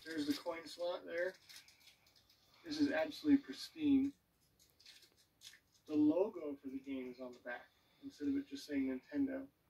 There's the coin slot there. This is absolutely pristine. The logo for the game is on the back instead of it just saying Nintendo.